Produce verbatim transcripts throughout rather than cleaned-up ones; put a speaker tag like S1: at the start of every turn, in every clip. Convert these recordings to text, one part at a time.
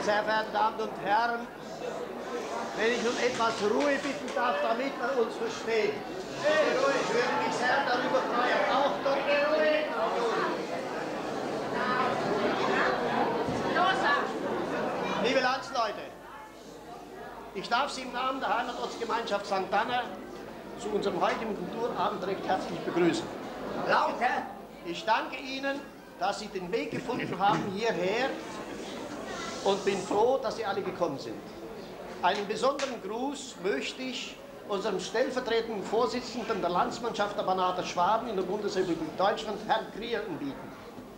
S1: Meine sehr verehrten Damen und Herren, wenn ich um etwas Ruhe bitten darf, damit man uns versteht. Ich würde mich sehr darüber freuen. Auch Doktor Ruhe. Liebe Landsleute, ich darf Sie im Namen der Heimatortsgemeinschaft Sankt Anna zu unserem heutigen Kulturabend recht herzlich begrüßen.
S2: Lauter!
S1: Ich danke Ihnen, dass Sie den Weg gefunden haben hierher und bin froh, dass Sie alle gekommen sind. Einen besonderen Gruß möchte ich unserem stellvertretenden Vorsitzenden der Landsmannschaft der Banater Schwaben in der Bundesrepublik Deutschland, Herrn Krier, anbieten.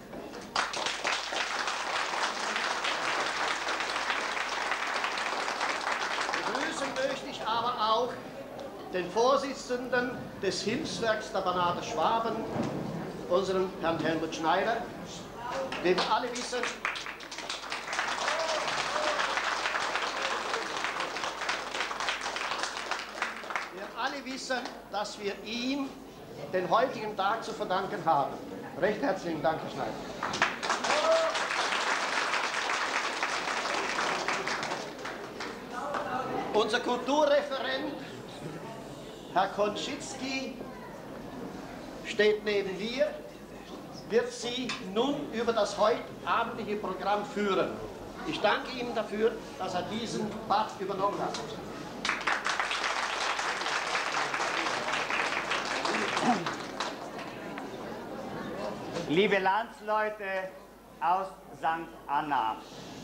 S1: Begrüßen möchte ich aber auch den Vorsitzenden des Hilfswerks der Banater Schwaben, unseren Herrn Helmut Schneider, den wir alle wissen, wir alle wissen, dass wir ihm den heutigen Tag zu verdanken haben. Recht herzlichen Dank, Herr Schneider. Unser Kulturreferent, Herr Konschitzki, steht neben mir, wird Sie nun über das heutabendliche Programm führen. Ich danke ihm dafür, dass er diesen Part übernommen hat.
S2: Liebe Landsleute aus Sankt Anna,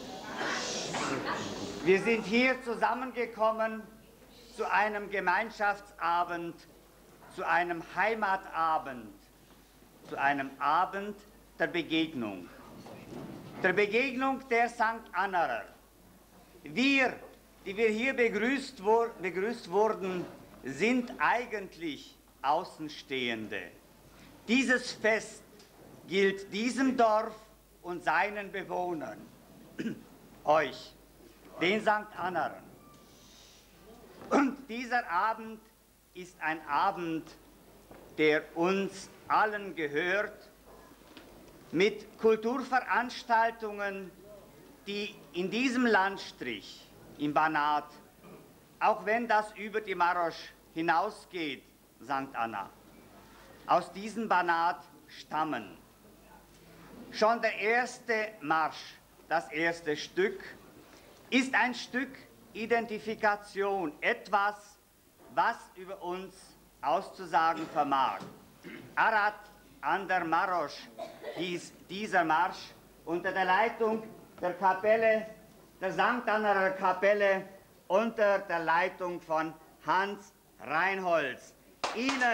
S2: wir sind hier zusammengekommen zu einem Gemeinschaftsabend, zu einem Heimatabend, zu einem Abend der Begegnung, der Begegnung der Sankt Annarer. Wir, die wir hier begrüßt, wo, begrüßt wurden, sind eigentlich Außenstehende. Dieses Fest gilt diesem Dorf und seinen Bewohnern, euch, den Sankt Annarern. Und dieser Abend ist ein Abend, der uns allen gehört, mit Kulturveranstaltungen, die in diesem Landstrich, im Banat, auch wenn das über die Marosch hinausgeht, Sankt Anna, aus diesem Banat stammen. Schon der erste Marsch, das erste Stück, ist ein Stück Identifikation, etwas, was über uns auszusagen vermag. Arat an der Marosch hieß dieser Marsch unter der Leitung der Kapelle, der Sankt Annarer Kapelle, unter der Leitung von Hans Reinholz. Ihnen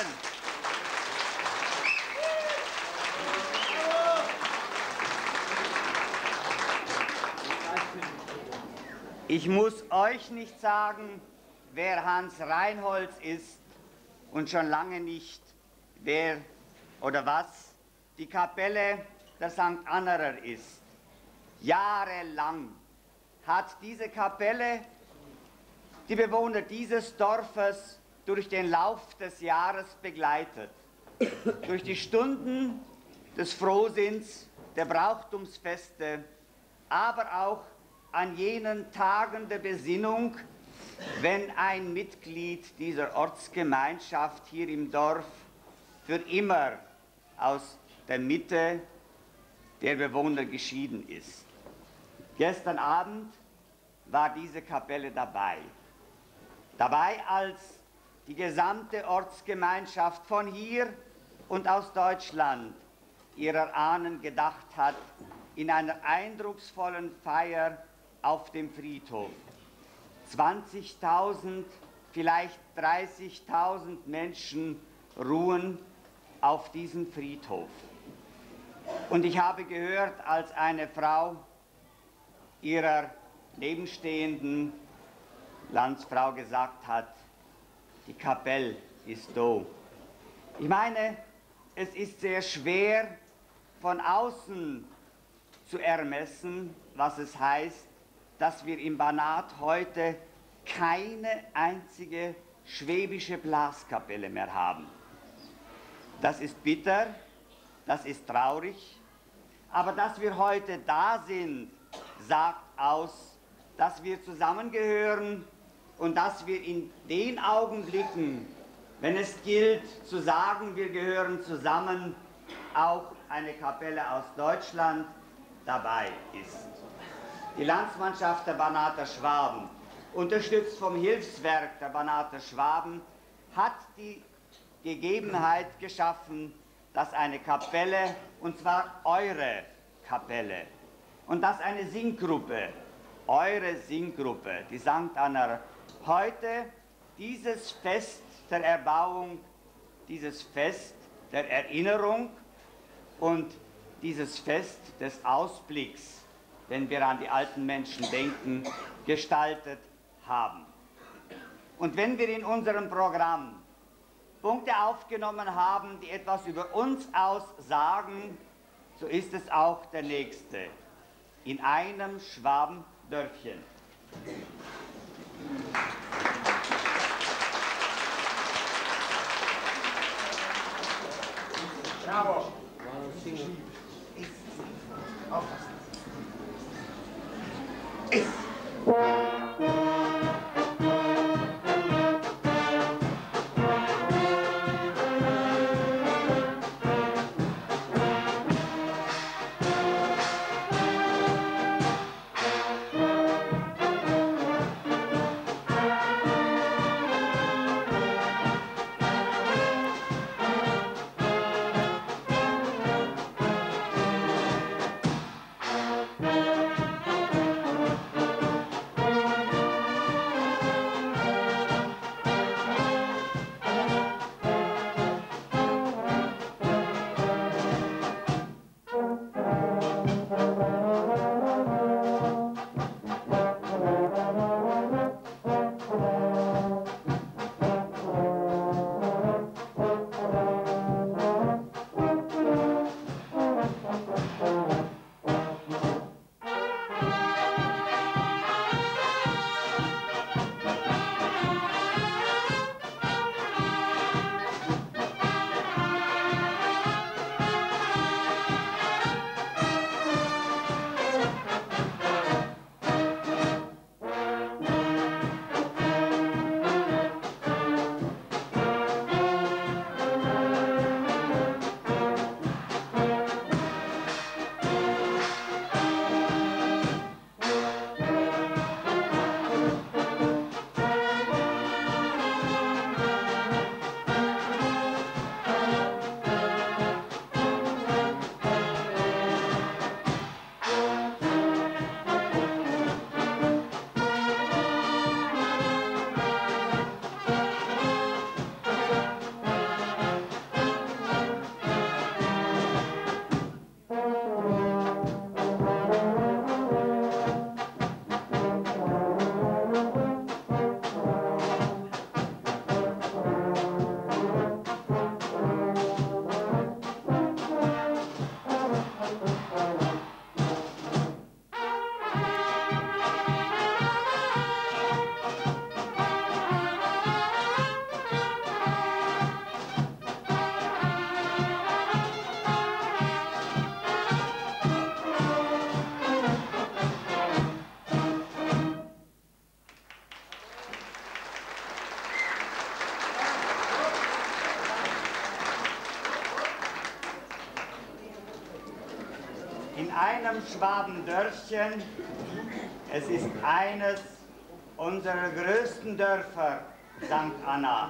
S2: Ich muss euch nicht sagen, wer Hans Reinholz ist und schon lange nicht, wer oder was die Kapelle der Sankt Annarer ist. Jahrelang hat diese Kapelle die Bewohner dieses Dorfes durch den Lauf des Jahres begleitet. Durch die Stunden des Frohsinns, der Brauchtumsfeste, aber auch an jenen Tagen der Besinnung, wenn ein Mitglied dieser Ortsgemeinschaft hier im Dorf für immer aus der Mitte der Bewohner geschieden ist. Gestern Abend war diese Kapelle dabei. Dabei, als die gesamte Ortsgemeinschaft von hier und aus Deutschland ihrer Ahnen gedacht hat, in einer eindrucksvollen Feier auf dem Friedhof. zwanzigtausend, vielleicht dreißigtausend Menschen ruhen auf diesem Friedhof. Und ich habe gehört, als eine Frau ihrer nebenstehenden Landsfrau gesagt hat, die Kapelle ist da. Ich meine, es ist sehr schwer von außen zu ermessen, was es heißt, dass wir im Banat heute keine einzige schwäbische Blaskapelle mehr haben. Das ist bitter, das ist traurig, aber dass wir heute da sind, sagt aus, dass wir zusammengehören und dass wir in den Augenblicken, wenn es gilt zu sagen, wir gehören zusammen, auch eine Kapelle aus Deutschland dabei ist. Die Landsmannschaft der Banater Schwaben, unterstützt vom Hilfswerk der Banater Schwaben, hat die Gegebenheit geschaffen, dass eine Kapelle, und zwar eure Kapelle, und dass eine Singgruppe, eure Singgruppe, die Sankt Anna, heute dieses Fest der Erbauung, dieses Fest der Erinnerung und dieses Fest des Ausblicks, wenn wir an die alten Menschen denken, gestaltet haben. Und wenn wir in unserem Programm Punkte aufgenommen haben, die etwas über uns aussagen, so ist es auch der nächste. In einem Schwabendörfchen.
S1: Bravo.
S2: In einem Schwabendörfchen, es ist eines unserer größten Dörfer, Sankt Anna.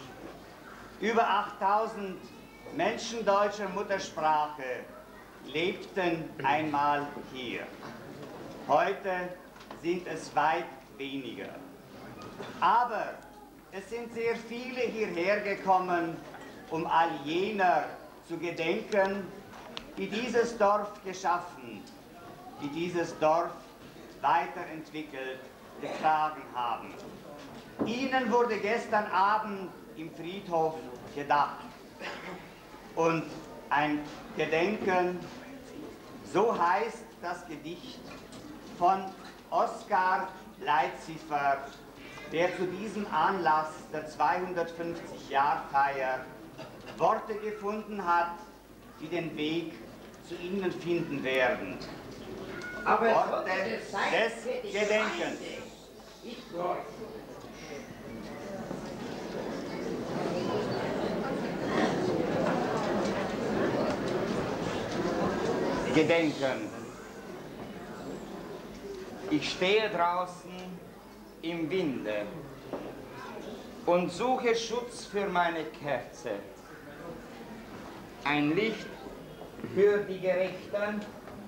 S2: Über achttausend Menschen deutscher Muttersprache lebten einmal hier. Heute sind es weit weniger. Aber es sind sehr viele hierher gekommen, um all jener zu gedenken, die dieses Dorf geschaffen, die dieses Dorf weiterentwickelt, getragen haben. Ihnen wurde gestern Abend im Friedhof gedacht. Und ein Gedenken, so heißt das Gedicht von Oskar Leitziffer, der zu diesem Anlass der zweihundertfünfzig-Jahr-Feier Worte gefunden hat, die den Weg zu Ihnen finden werden. Aber Worte des Gedenkens. Gedenken. Ich stehe draußen im Winde und suche Schutz für meine Kerze. Ein Licht für die Gerechten,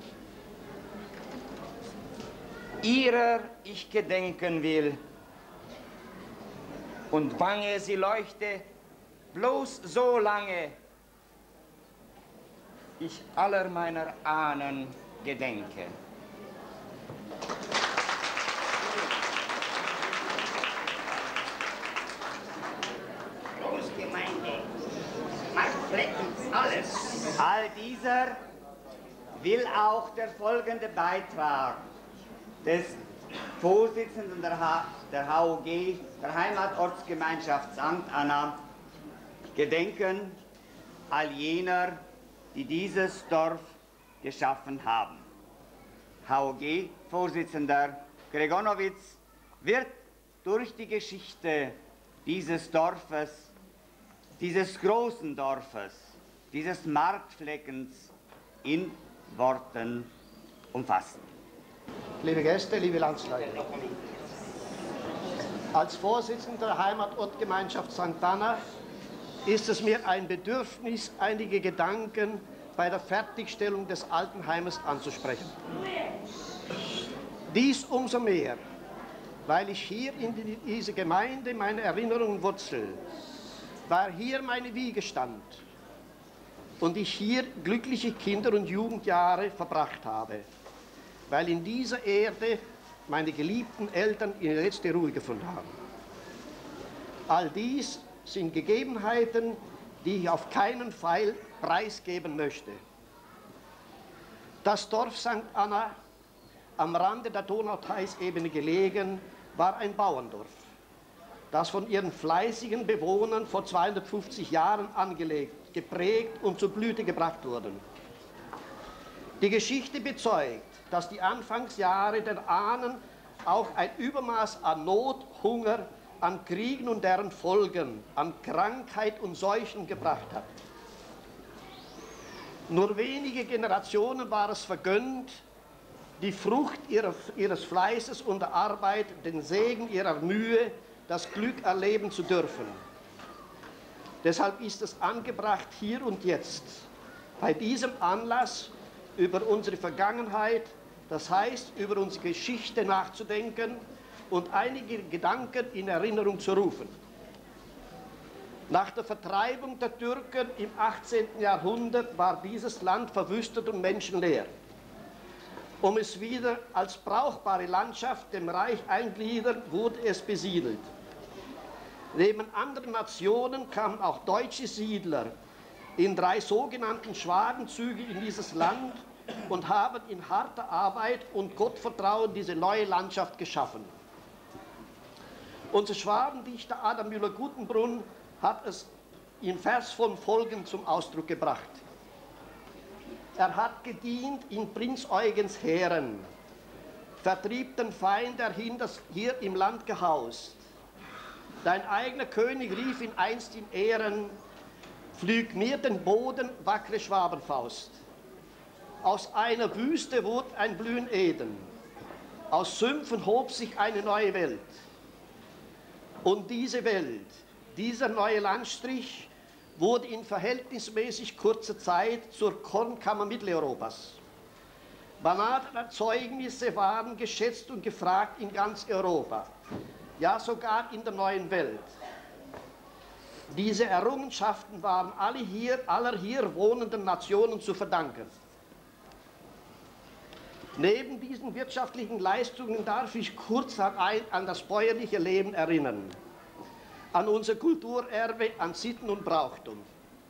S2: ihrer ich gedenken will. Und bange sie leuchte bloß so lange, ich aller meiner Ahnen gedenke.
S3: Großgemeinde, Marktflecken, alles.
S2: All dieser will auch der folgende Beitrag des Vorsitzenden der, H der H O G, der Heimatortsgemeinschaft Sankt Anna, gedenken all jener, die dieses Dorf geschaffen haben. H O G-Vorsitzender Gregonowitz wird durch die Geschichte dieses Dorfes, dieses großen Dorfes, dieses Marktfleckens in Worten umfassen.
S1: Liebe Gäste, liebe Landsleute, als Vorsitzender der Heimatortgemeinschaft Sankt Anna ist es mir ein Bedürfnis, einige Gedanken bei der Fertigstellung des Altenheimes anzusprechen. Dies umso mehr, weil ich hier in diese Gemeinde meine Erinnerungen wurzel, weil hier meine Wiege stand und ich hier glückliche Kinder- und Jugendjahre verbracht habe, weil in dieser Erde meine geliebten Eltern ihre letzte Ruhe gefunden haben. All dies sind Gegebenheiten, die ich auf keinen Fall preisgeben möchte. Das Dorf Sankt Anna, am Rande der Donau-Theiß-Ebene gelegen, war ein Bauerndorf, das von ihren fleißigen Bewohnern vor zweihundertfünfzig Jahren angelegt, geprägt und zur Blüte gebracht wurde. Die Geschichte bezeugt, dass die Anfangsjahre der Ahnen auch ein Übermaß an Not, Hunger, an Kriegen und deren Folgen, an Krankheit und Seuchen gebracht hat. Nur wenige Generationen war es vergönnt, die Frucht ihrer, ihres Fleißes und der Arbeit, den Segen ihrer Mühe, das Glück erleben zu dürfen. Deshalb ist es angebracht, hier und jetzt, bei diesem Anlass über unsere Vergangenheit, das heißt über unsere Geschichte nachzudenken und einige Gedanken in Erinnerung zu rufen. Nach der Vertreibung der Türken im achtzehnten Jahrhundert war dieses Land verwüstet und menschenleer. Um es wieder als brauchbare Landschaft dem Reich eingliedern, wurde es besiedelt. Neben anderen Nationen kamen auch deutsche Siedler in drei sogenannten Schwadenzüge in dieses Land und haben in harter Arbeit und Gottvertrauen diese neue Landschaft geschaffen. Unser Schwabendichter Adam Müller-Guttenbrunn hat es in Versform folgend zum Ausdruck gebracht. Er hat gedient in Prinz Eugens Heeren, vertrieb den Feind, der hier im Land gehaust. Dein eigener König rief ihn einst in Ehren, pflüg mir den Boden, wackere Schwabenfaust. Aus einer Wüste wurde ein Blühen Eden, aus Sümpfen hob sich eine neue Welt. Und diese Welt, dieser neue Landstrich, wurde in verhältnismäßig kurzer Zeit zur Kornkammer Mitteleuropas. Bananerzeugnisse waren geschätzt und gefragt in ganz Europa, ja sogar in der neuen Welt. Diese Errungenschaften waren alle hier, aller hier wohnenden Nationen zu verdanken. Neben diesen wirtschaftlichen Leistungen darf ich kurz an, ein, an das bäuerliche Leben erinnern, an unser Kulturerbe, an Sitten und Brauchtum.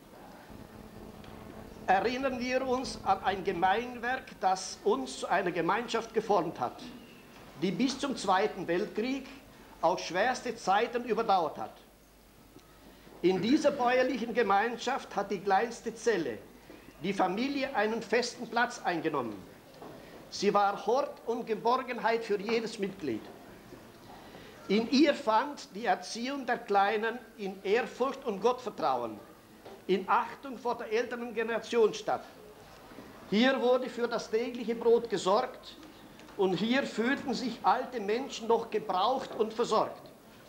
S1: Erinnern wir uns an ein Gemeinwerk, das uns zu einer Gemeinschaft geformt hat, die bis zum Zweiten Weltkrieg auch schwerste Zeiten überdauert hat. In dieser bäuerlichen Gemeinschaft hat die kleinste Zelle, die Familie, einen festen Platz eingenommen. Sie war Hort und Geborgenheit für jedes Mitglied. In ihr fand die Erziehung der Kleinen in Ehrfurcht und Gottvertrauen, in Achtung vor der älteren Generation statt. Hier wurde für das tägliche Brot gesorgt und hier fühlten sich alte Menschen noch gebraucht und versorgt.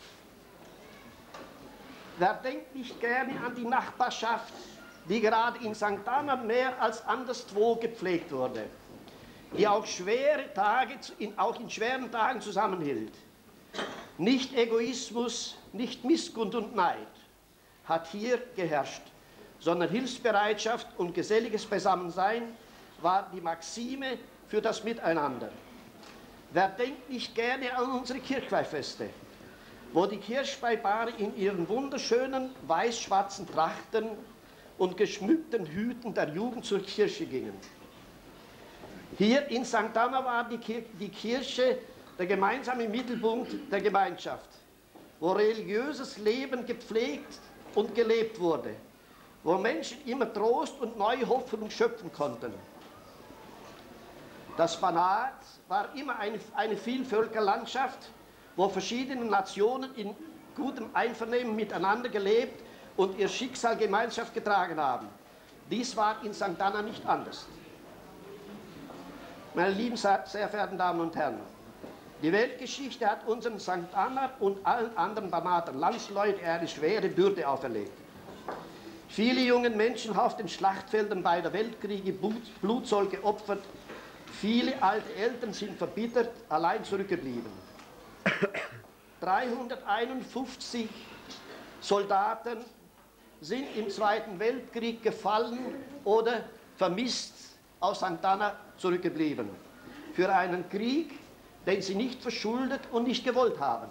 S1: Wer denkt nicht gerne an die Nachbarschaft, die gerade in Sankt Anna mehr als anderswo gepflegt wurde, die auch, schwere Tage, auch in schweren Tagen zusammenhielt. Nicht Egoismus, nicht Missgunst und Neid hat hier geherrscht, sondern Hilfsbereitschaft und geselliges Beisammensein war die Maxime für das Miteinander. Wer denkt nicht gerne an unsere Kirchweihfeste, wo die Kirchweihpaare in ihren wunderschönen weiß-schwarzen Trachten und geschmückten Hüten der Jugend zur Kirche gingen. Hier in Sankt Anna war die, Kir die Kirche der gemeinsame Mittelpunkt der Gemeinschaft, wo religiöses Leben gepflegt und gelebt wurde, wo Menschen immer Trost und neue Hoffnung schöpfen konnten. Das Banat war immer eine, eine Vielvölkerlandschaft, wo verschiedene Nationen in gutem Einvernehmen miteinander gelebt und ihr Schicksal Gemeinschaft getragen haben. Dies war in Sankt Anna nicht anders. Meine lieben, sehr verehrten Damen und Herren, die Weltgeschichte hat unseren Sankt Anna und allen anderen Banater Landsleuten eine schwere Bürde auferlegt. Viele junge Menschen auf den Schlachtfeldern beider Weltkriege Blutzoll geopfert, viele alte Eltern sind verbittert, allein zurückgeblieben. dreihunderteinundfünfzig Soldaten sind im Zweiten Weltkrieg gefallen oder vermisst aus Sankt Anna zurückgeblieben. Für einen Krieg, den sie nicht verschuldet und nicht gewollt haben.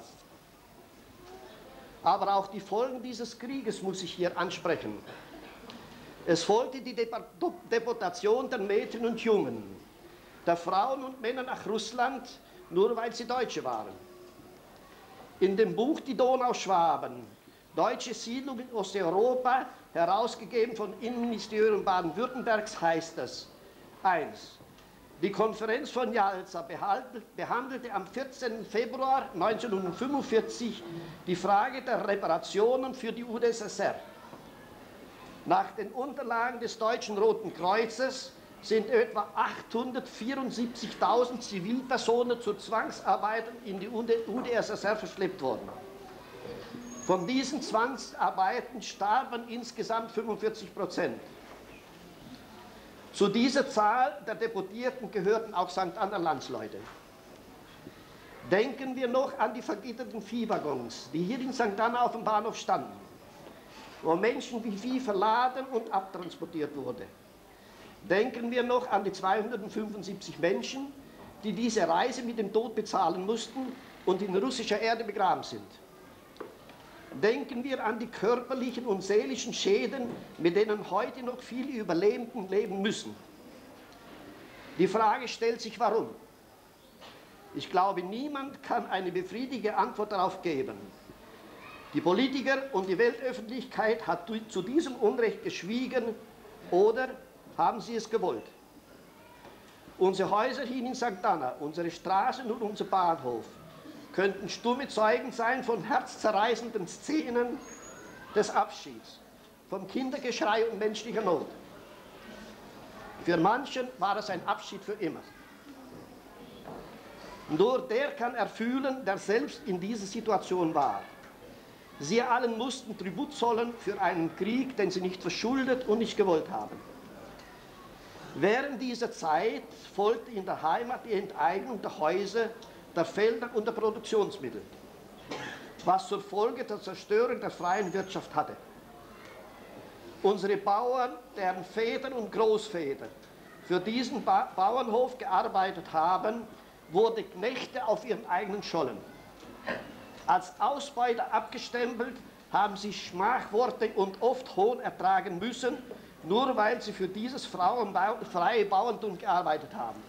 S1: Aber auch die Folgen dieses Krieges muss ich hier ansprechen. Es folgte die Deportation der Mädchen und Jungen, der Frauen und Männer nach Russland, nur weil sie Deutsche waren. In dem Buch Die Donauschwaben, Deutsche Siedlung in Osteuropa, herausgegeben vom Innenministerium Baden-Württembergs, heißt es: eins. Die Konferenz von Jalta behandelte am vierzehnten Februar neunzehnhundertfünfundvierzig die Frage der Reparationen für die U d S S R. Nach den Unterlagen des Deutschen Roten Kreuzes sind etwa achthundertvierundsiebzigtausend Zivilpersonen zur Zwangsarbeit in die U d S S R verschleppt worden. Von diesen Zwangsarbeiten starben insgesamt fünfundvierzig Prozent. Zu dieser Zahl der Deportierten gehörten auch Sankt Anna Landsleute. Denken wir noch an die vergitterten Viehwaggons, die hier in Sankt Anna auf dem Bahnhof standen, wo Menschen wie Vieh verladen und abtransportiert wurde. Denken wir noch an die zweihundertfünfundsiebzig Menschen, die diese Reise mit dem Tod bezahlen mussten und in russischer Erde begraben sind. Denken wir an die körperlichen und seelischen Schäden, mit denen heute noch viele Überlebenden leben müssen. Die Frage stellt sich, warum? Ich glaube, niemand kann eine befriedigende Antwort darauf geben. Die Politiker und die Weltöffentlichkeit hat zu diesem Unrecht geschwiegen oder haben sie es gewollt. Unsere Häuser hier in Sankt Anna, unsere Straßen und unser Bahnhof könnten stumme Zeugen sein von herzzerreißenden Szenen des Abschieds, vom Kindergeschrei und menschlicher Not. Für manchen war es ein Abschied für immer. Nur der kann erfühlen, der selbst in dieser Situation war. Sie allen mussten Tribut zollen für einen Krieg, den sie nicht verschuldet und nicht gewollt haben. Während dieser Zeit folgte in der Heimat die Enteignung der Häuser, der Felder und der Produktionsmittel, was zur Folge der Zerstörung der freien Wirtschaft hatte. Unsere Bauern, deren Väter und Großväter für diesen ba Bauernhof gearbeitet haben, wurden Knechte auf ihren eigenen Schollen. Als Ausbeuter abgestempelt, haben sie Schmachworte und oft Hohn ertragen müssen, nur weil sie für dieses freie Bauerntum gearbeitet haben.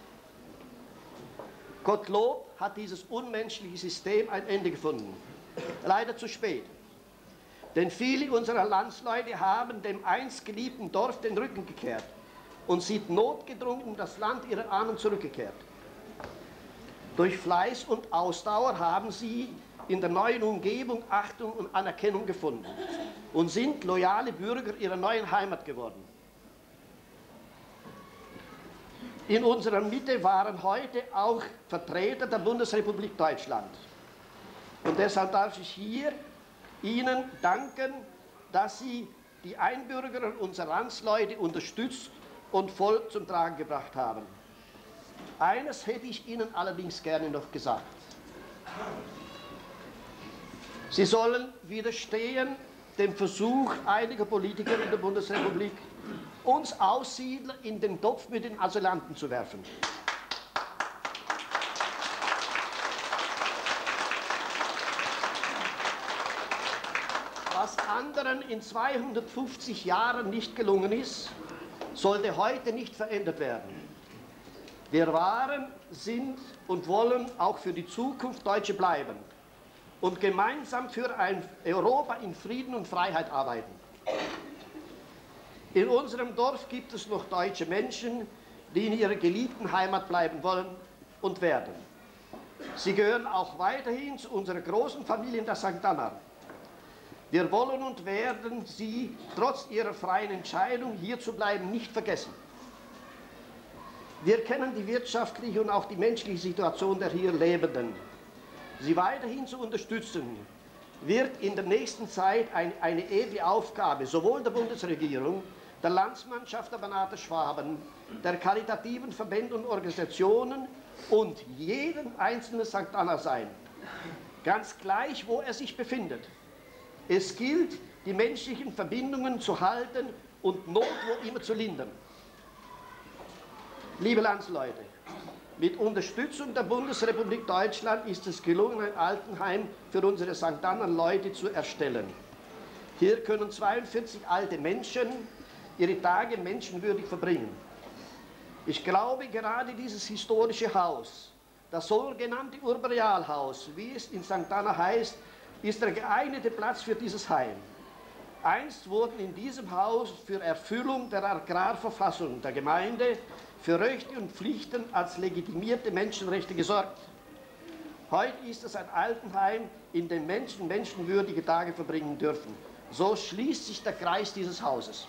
S1: Gottlob hat dieses unmenschliche System ein Ende gefunden. Leider zu spät. Denn viele unserer Landsleute haben dem einst geliebten Dorf den Rücken gekehrt und sind notgedrungen in das Land ihrer Ahnen zurückgekehrt. Durch Fleiß und Ausdauer haben sie in der neuen Umgebung Achtung und Anerkennung gefunden und sind loyale Bürger ihrer neuen Heimat geworden. In unserer Mitte waren heute auch Vertreter der Bundesrepublik Deutschland. Und deshalb darf ich hier Ihnen danken, dass Sie die Einbürgerung unserer Landsleute unterstützt und voll zum Tragen gebracht haben. Eines hätte ich Ihnen allerdings gerne noch gesagt. Sie sollen widerstehen dem Versuch einiger Politiker in der Bundesrepublik, uns Aussiedler in den Topf mit den Asylanten zu werfen. Was anderen in zweihundertfünfzig Jahren nicht gelungen ist, sollte heute nicht verändert werden. Wir waren, sind und wollen auch für die Zukunft Deutsche bleiben und gemeinsam für ein Europa in Frieden und Freiheit arbeiten. In unserem Dorf gibt es noch deutsche Menschen, die in ihrer geliebten Heimat bleiben wollen und werden. Sie gehören auch weiterhin zu unserer großen Familie in der Sankt Anna. Wir wollen und werden sie trotz ihrer freien Entscheidung, hier zu bleiben, nicht vergessen. Wir kennen die wirtschaftliche und auch die menschliche Situation der hier Lebenden. Sie weiterhin zu unterstützen, wird in der nächsten Zeit ein, eine ewige Aufgabe sowohl der Bundesregierung, der Landsmannschaft der Banater Schwaben, der karitativen Verbände und Organisationen und jedem einzelnen Sankt Anna sein. Ganz gleich, wo er sich befindet. Es gilt, die menschlichen Verbindungen zu halten und Not wo immer zu lindern. Liebe Landsleute, mit Unterstützung der Bundesrepublik Deutschland ist es gelungen, ein Altenheim für unsere Sankt Anna-Leute zu erstellen. Hier können zweiundvierzig alte Menschen ihre Tage menschenwürdig verbringen. Ich glaube, gerade dieses historische Haus, das sogenannte Urberealhaus, wie es in Sankt Anna heißt, ist der geeignete Platz für dieses Heim. Einst wurden in diesem Haus für Erfüllung der Agrarverfassung der Gemeinde für Rechte und Pflichten als legitimierte Menschenrechte gesorgt. Heute ist es ein Altenheim, in dem Menschen menschenwürdige Tage verbringen dürfen. So schließt sich der Kreis dieses Hauses.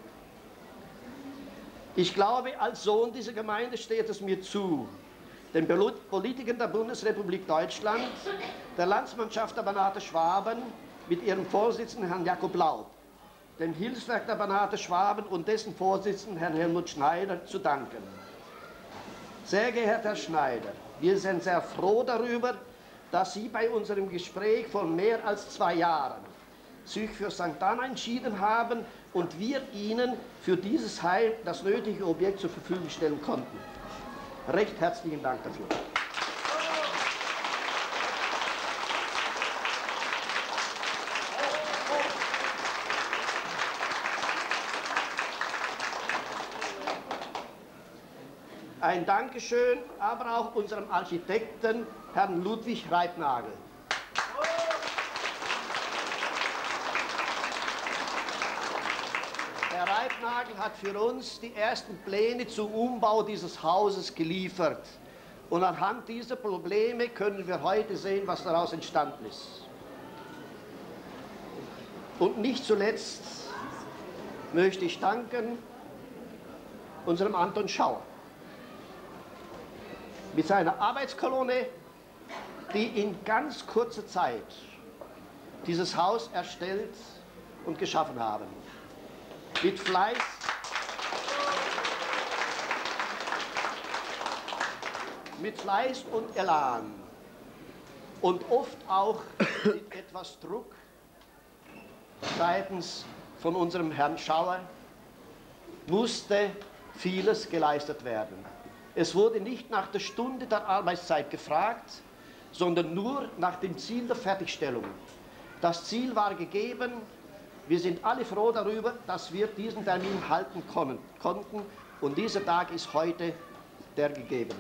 S1: Ich glaube, als Sohn dieser Gemeinde steht es mir zu, den Politikern der Bundesrepublik Deutschland, der Landsmannschaft der Banater Schwaben mit ihrem Vorsitzenden Herrn Jakob Laub, dem Hilfswerk der Banater Schwaben und dessen Vorsitzenden Herrn Helmut Schneider zu danken. Sehr geehrter Herr Schneider, wir sind sehr froh darüber, dass Sie bei unserem Gespräch vor mehr als zwei Jahren sich für Sankt Anna entschieden haben und wir Ihnen für dieses Heim das nötige Objekt zur Verfügung stellen konnten. Recht herzlichen Dank dafür. Ein Dankeschön, aber auch unserem Architekten, Herrn Ludwig Reibnagel. Herr Reibnagel hat für uns die ersten Pläne zum Umbau dieses Hauses geliefert. Und anhand dieser Probleme können wir heute sehen, was daraus entstanden ist. Und nicht zuletzt möchte ich danken unserem Anton Schauer mit seiner Arbeitskolonne, die in ganz kurzer Zeit dieses Haus erstellt und geschaffen haben. Mit Fleiß, mit Fleiß und Elan und oft auch mit etwas Druck seitens von unserem Herrn Schauer musste vieles geleistet werden. Es wurde nicht nach der Stunde der Arbeitszeit gefragt, sondern nur nach dem Ziel der Fertigstellung. Das Ziel war gegeben. Wir sind alle froh darüber, dass wir diesen Termin halten konnten. Und dieser Tag ist heute der gegebene.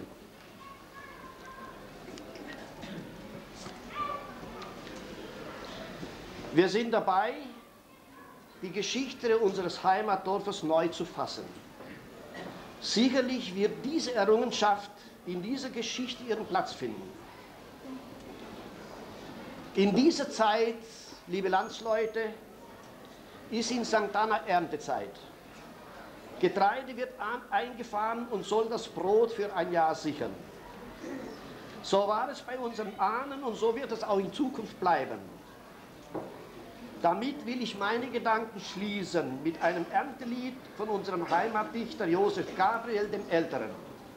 S1: Wir sind dabei, die Geschichte unseres Heimatdorfes neu zu fassen. Sicherlich wird diese Errungenschaft in dieser Geschichte ihren Platz finden. In dieser Zeit, liebe Landsleute, ist in Sankt Anna Erntezeit. Getreide wird eingefahren und soll das Brot für ein Jahr sichern. So war es bei unseren Ahnen und so wird es auch in Zukunft bleiben. Damit will ich meine Gedanken schließen mit einem Erntelied von unserem Heimatdichter Josef Gabriel dem Älteren.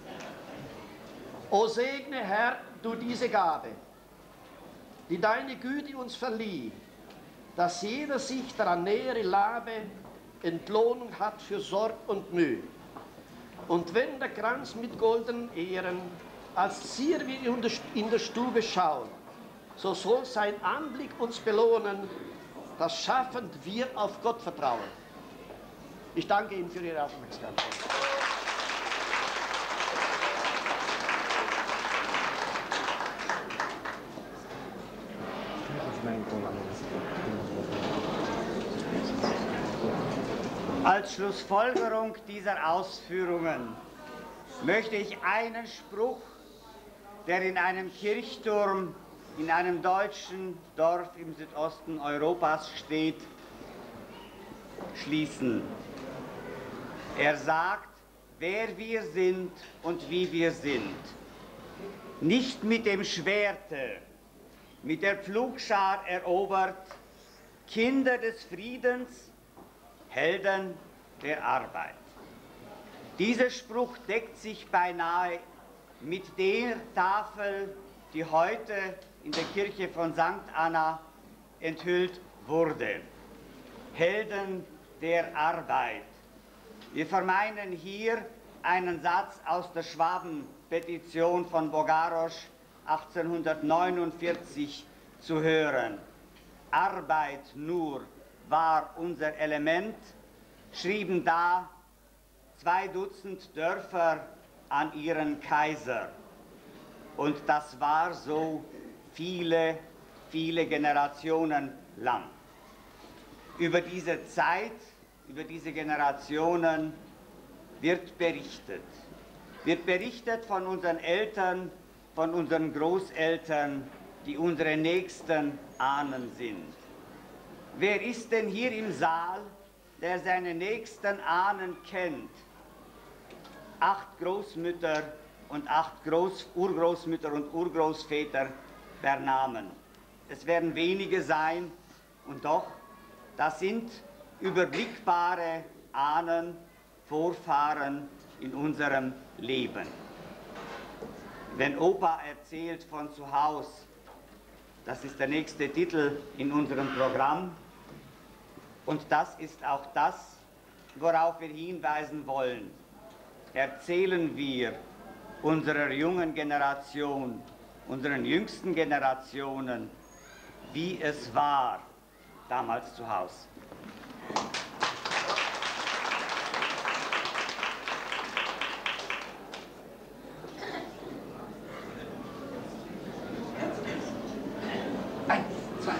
S1: O segne, Herr, du diese Gabe, die deine Güte uns verlieh, dass jeder sich daran nähere Labe, Entlohnung hat für Sorg und Mühe. Und wenn der Kranz mit goldenen Ehren, als Zier wir in der Stube schauen, so soll sein Anblick uns belohnen, das schaffend wir auf Gott vertrauen. Ich danke Ihnen für Ihre Aufmerksamkeit.
S2: Als Schlussfolgerung dieser Ausführungen möchte ich einen Spruch, der in einem Kirchturm in einem deutschen Dorf im Südosten Europas steht, schließen. Er sagt, wer wir sind und wie wir sind. Nicht mit dem Schwerte, mit der Pflugschar erobert, Kinder des Friedens, Helden der Arbeit. Dieser Spruch deckt sich beinahe mit der Tafel, die heute in der Kirche von Sankt Anna enthüllt wurde. Helden der Arbeit. Wir vermeinen hier einen Satz aus der Schwabenpetition von Bogarosch achtzehnhundertneunundvierzig zu hören. Arbeit nur war unser Element, schrieben da zwei Dutzend Dörfer an ihren Kaiser. Und das war so viele, viele Generationen lang. Über diese Zeit, über diese Generationen wird berichtet. Wird berichtet von unseren Eltern, von unseren Großeltern, die unsere nächsten Ahnen sind. Wer ist denn hier im Saal, der seine nächsten Ahnen kennt? Acht Großmütter und acht Groß Urgroßmütter und Urgroßväter per Namen. Es werden wenige sein, und doch, das sind überblickbare Ahnen, Vorfahren in unserem Leben. Wenn Opa erzählt von zu Hause, das ist der nächste Titel in unserem Programm, und das ist auch das, worauf wir hinweisen wollen. Erzählen wir unserer jungen Generation, unseren jüngsten Generationen, wie es war damals zu Hause.
S3: Eins, zwei.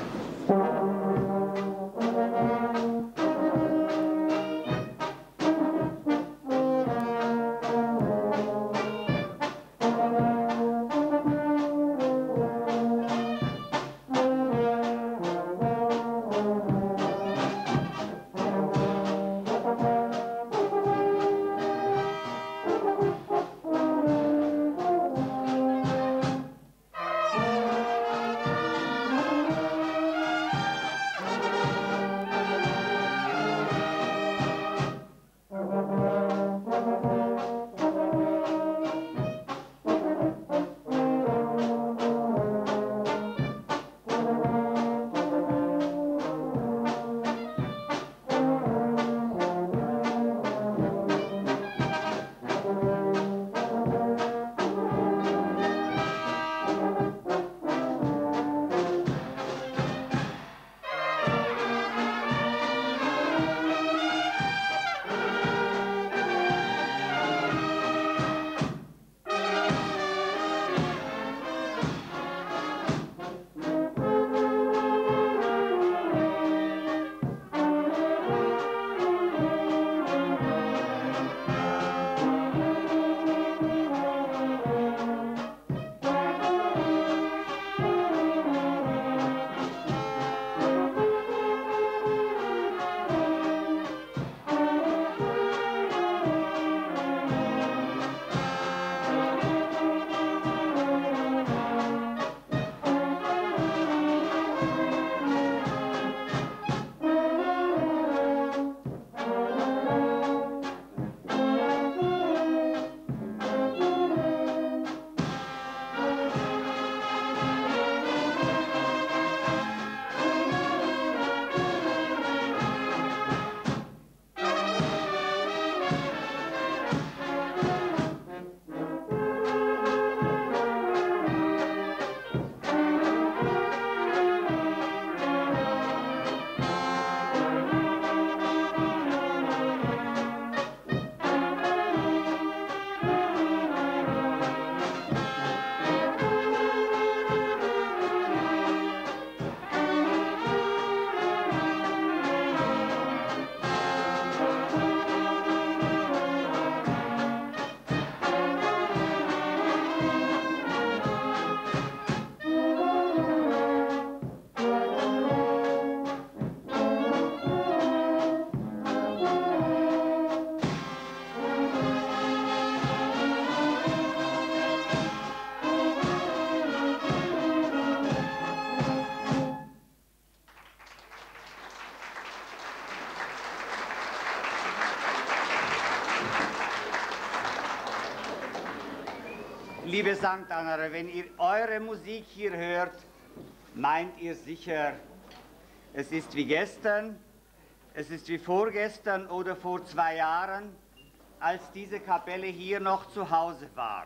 S2: Liebe Sankt Anna, wenn ihr eure Musik hier hört, meint ihr sicher, es ist wie gestern, es ist wie vorgestern oder vor zwei Jahren, als diese Kapelle hier noch zu Hause war.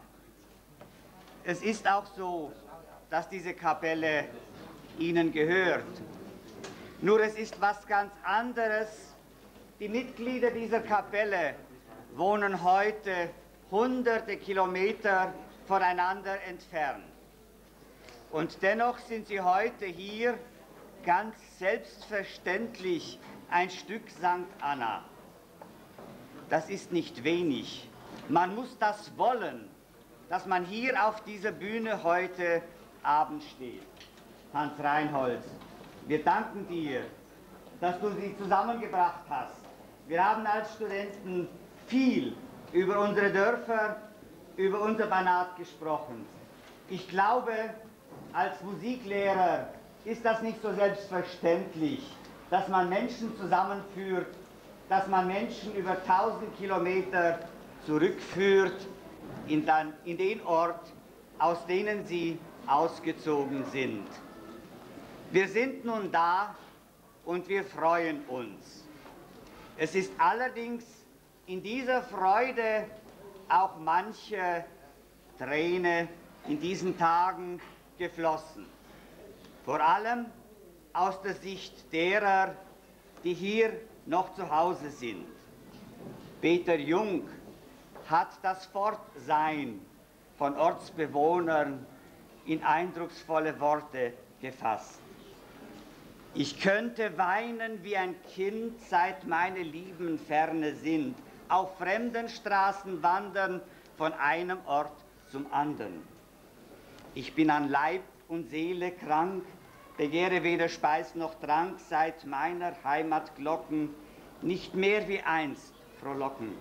S2: Es ist auch so, dass diese Kapelle Ihnen gehört. Nur es ist was ganz anderes. Die Mitglieder dieser Kapelle wohnen heute hunderte Kilometer voneinander entfernt. Und dennoch sind sie heute hier ganz selbstverständlich ein Stück Sankt Anna. Das ist nicht wenig. Man muss das wollen, dass man hier auf dieser Bühne heute Abend steht. Hans Reinholz, wir danken dir, dass du sie zusammengebracht hast. Wir haben als Studenten viel über unsere Dörfer, über unser Banat gesprochen. Ich glaube, als Musiklehrer ist das nicht so selbstverständlich, dass man Menschen zusammenführt, dass man Menschen über tausend Kilometer zurückführt in, dann, in den Ort, aus denen sie ausgezogen sind. Wir sind nun da und wir freuen uns. Es ist allerdings in dieser Freude auch manche Träne in diesen Tagen geflossen. Vor allem aus der Sicht derer, die hier noch zu Hause sind. Peter Jung hat das Fortsein von Ortsbewohnern in eindrucksvolle Worte gefasst. Ich könnte weinen wie ein Kind, seit meine Lieben ferne sind, auf fremden Straßen wandern, von einem Ort zum anderen. Ich bin an Leib und Seele krank, begehre weder Speis noch Trank, seit meiner Heimatglocken nicht mehr wie einst frohlocken.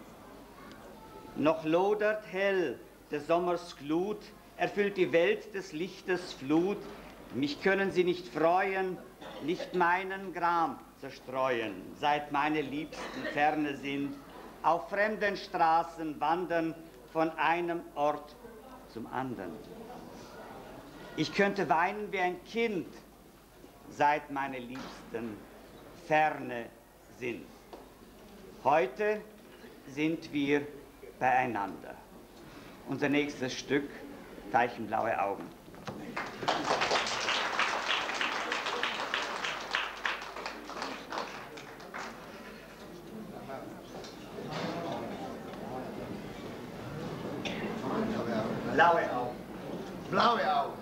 S2: Noch lodert hell des Sommers Glut, erfüllt die Welt des Lichtes Flut, mich können sie nicht freuen, nicht meinen Gram zerstreuen, seit meine Liebsten ferne sind, auf fremden Straßen wandern, von einem Ort zum anderen. Ich könnte weinen wie ein Kind, seit meine Liebsten ferne sind. Heute sind wir beieinander. Unser nächstes Stück, Veilchenblaue Augen. Blaue Augen.
S1: Blaue Augen.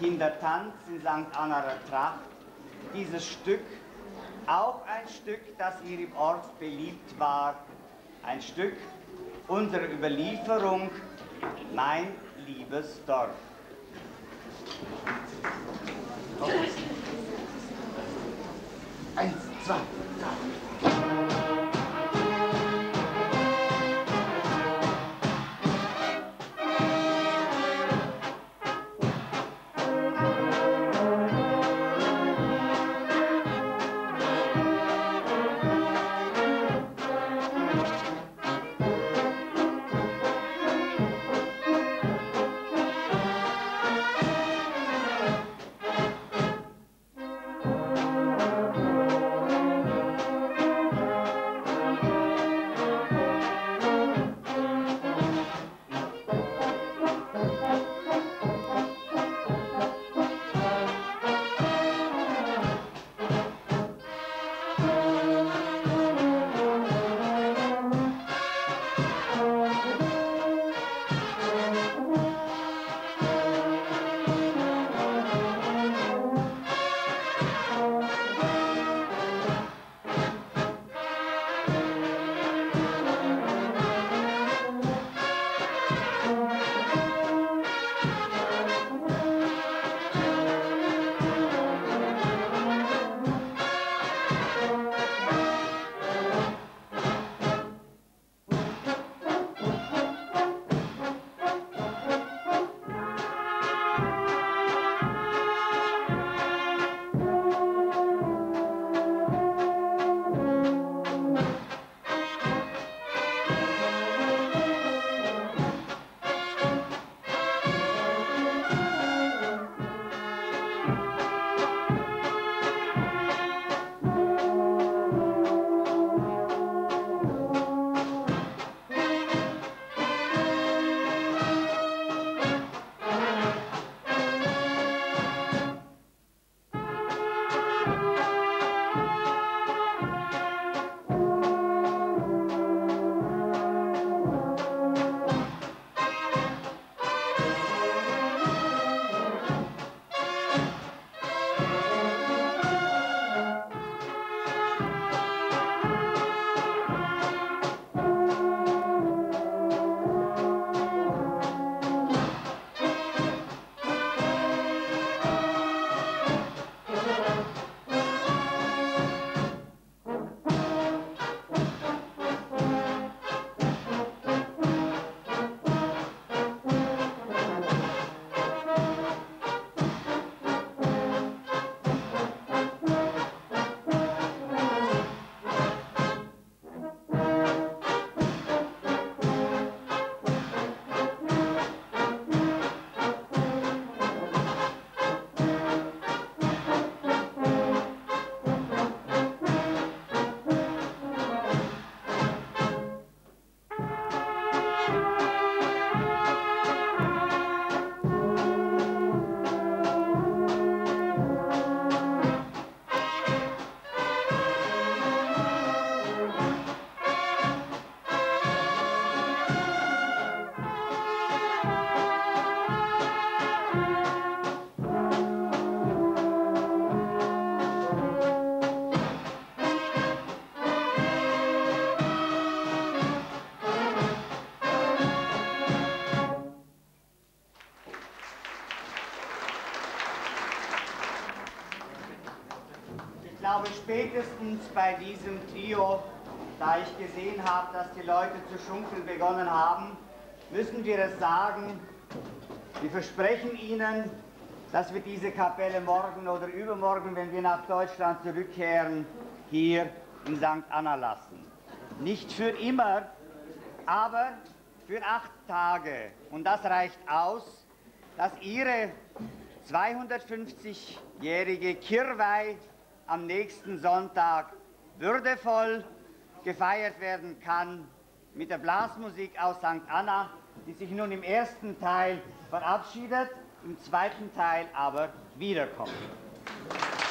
S2: Kindertanz in Sankt Anna der Tracht. Dieses Stück, auch ein Stück, das hier im Ort beliebt war, ein Stück unserer Überlieferung, Mein liebes Dorf.
S4: Eins, zwei, drei.
S2: glaube, spätestens bei diesem Trio, da ich gesehen habe, dass die Leute zu schunkeln begonnen haben, müssen wir es sagen, wir versprechen Ihnen, dass wir diese Kapelle morgen oder übermorgen, wenn wir nach Deutschland zurückkehren, hier in Sankt Anna lassen. Nicht für immer, aber für acht Tage. Und das reicht aus, dass Ihre zweihundertfünfzigjährige Kirweihe am nächsten Sonntag würdevoll gefeiert werden kann mit der Blasmusik aus Sankt Anna, die sich nun im ersten Teil verabschiedet, im zweiten Teil aber wiederkommt.